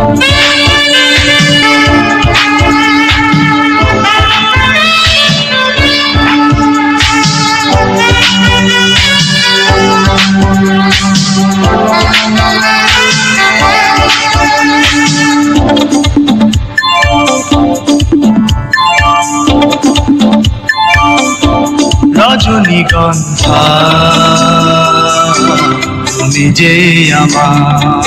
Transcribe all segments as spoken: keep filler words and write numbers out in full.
রজনীগন্ধা তুমি যে আমার,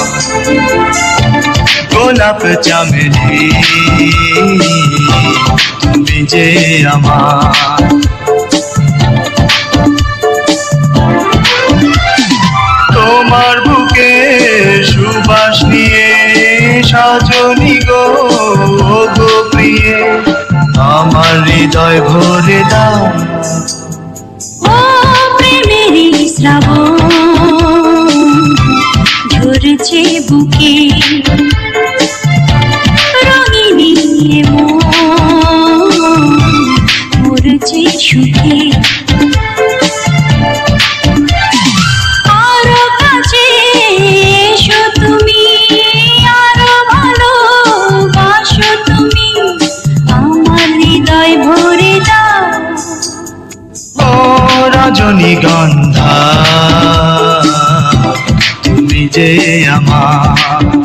গোলাপ চামেলি তুমি যে আমার, তোমার বুকে সুবাস নিয়ে সাজনি গো গো প্রিয়ে আমার হৃদয় ভরে দাও। ও প্রেমেরই শ্রাবণ ঝরছে বুকে, রঙিনী মন মরছে সুখে। আরো কাছে এসো তুমি, আরো ভালোবাসো তুমি, আমার হৃদয় ভরে দাও। ও রজনীগন্ধা তুমি যে আমার।